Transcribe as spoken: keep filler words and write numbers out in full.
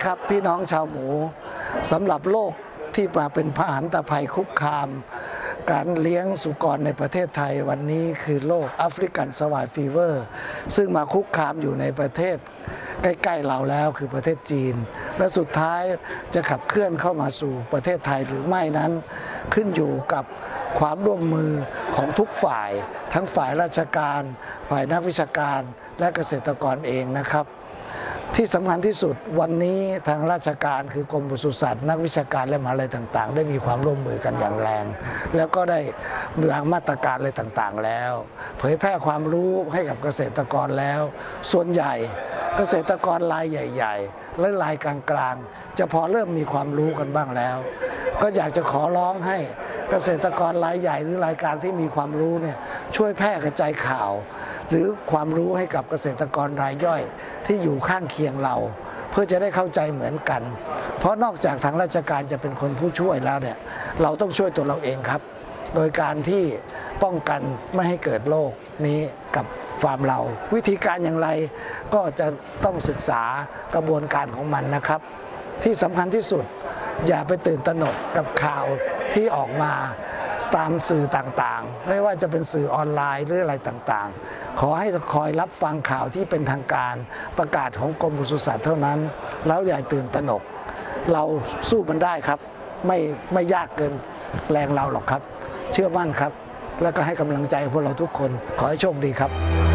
ครับพี่น้องชาวหมูสำหรับโรคที่มาเป็นพาหะตภัยคุกคามการเลี้ยงสุกรในประเทศไทยวันนี้คือโรคแอฟริกันสวายฟีเวอร์ซึ่งมาคุกคามอยู่ในประเทศใกล้ๆเราแล้วคือประเทศจีนและสุดท้ายจะขับเคลื่อนเข้ามาสู่ประเทศไทยหรือไม่นั้นขึ้นอยู่กับความร่วมมือของทุกฝ่ายทั้งฝ่ายราชการฝ่ายนักวิชาการและเกษตรกรเองนะครับที่สำคัญที่สุดวันนี้ทางราชการคือกรมปศุสัตว์นักวิชาการและมหาวิทยาลัยต่างๆได้มีความร่วมมือกันอย่างแรงแล้วก็ได้วางมาตรการอะไรต่างๆแล้วเผยแพร่ความรู้ให้กับเกษตรกรแล้วส่วนใหญ่เกษตรกรรายใหญ่ๆและรายกลางๆจะพอเริ่มมีความรู้กันบ้างแล้วก็อยากจะขอร้องให้เกษตรกรรายใหญ่หรือรายการที่มีความรู้เนี่ยช่วยแพร่กระจายข่าวหรือความรู้ให้กับเกษตรกรรายย่อยที่อยู่ข้างเคียงเราเพื่อจะได้เข้าใจเหมือนกันเพราะนอกจากทางราชการจะเป็นคนผู้ช่วยแล้วเนี่ยเราต้องช่วยตัวเราเองครับโดยการที่ป้องกันไม่ให้เกิดโรคนี้กับฟาร์มเราวิธีการอย่างไรก็จะต้องศึกษากระบวนการของมันนะครับที่สำคัญที่สุดอย่าไปตื่นตระหนกกับข่าวที่ออกมาตามสื่อต่างๆไม่ว่าจะเป็นสื่อออนไลน์หรืออะไรต่างๆขอให้คอยรับฟังข่าวที่เป็นทางการประกาศของกรมปศุสัตว์เท่านั้นแล้วอย่าตื่นตระหนกเราสู้มันได้ครับไม่ไม่ยากเกินแรงเราหรอกครับเชื่อมั่นครับแล้วก็ให้กำลังใจพวกเราทุกคนขอให้โชคดีครับ